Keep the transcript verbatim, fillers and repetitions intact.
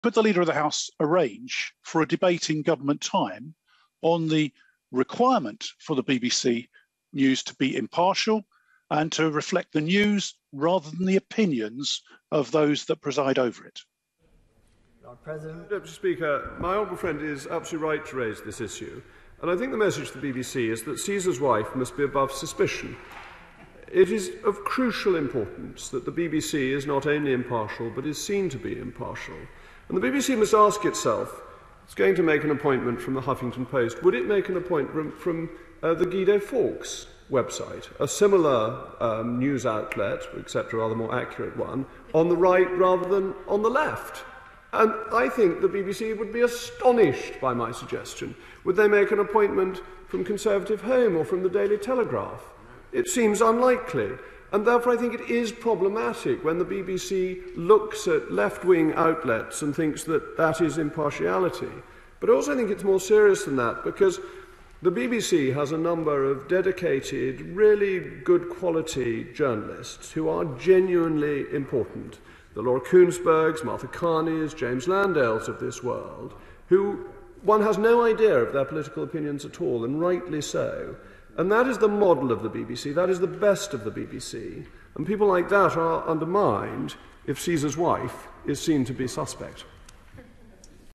could the Leader of the House arrange for a debate in government time on the requirement for the B B C News to be impartial and to reflect the news rather than the opinions of those that preside over it? Lord President. Deputy Speaker, my honourable friend is absolutely right to raise this issue, and I think the message to the B B C is that Caesar's wife must be above suspicion. It is of crucial importance that the B B C is not only impartial but is seen to be impartial. And the B B C must ask itself, it's going to make an appointment from the Huffington Post, would it make an appointment from uh, the Guido Fawkes website, a similar um, news outlet, except a rather more accurate one, on the right rather than on the left? And I think the B B C would be astonished by my suggestion. Would they make an appointment from Conservative Home or from the Daily Telegraph? It seems unlikely. And therefore I think it is problematic when the B B C looks at left-wing outlets and thinks that that is impartiality. But I also think it's more serious than that, because the B B C has a number of dedicated, really good quality journalists who are genuinely important. The Laura Kuenssbergs, Martha Carneys, James Landales of this world, who one has no idea of their political opinions at all, and rightly so. And that is the model of the B B C, that is the best of the B B C. And people like that are undermined if Caesar's wife is seen to be suspect.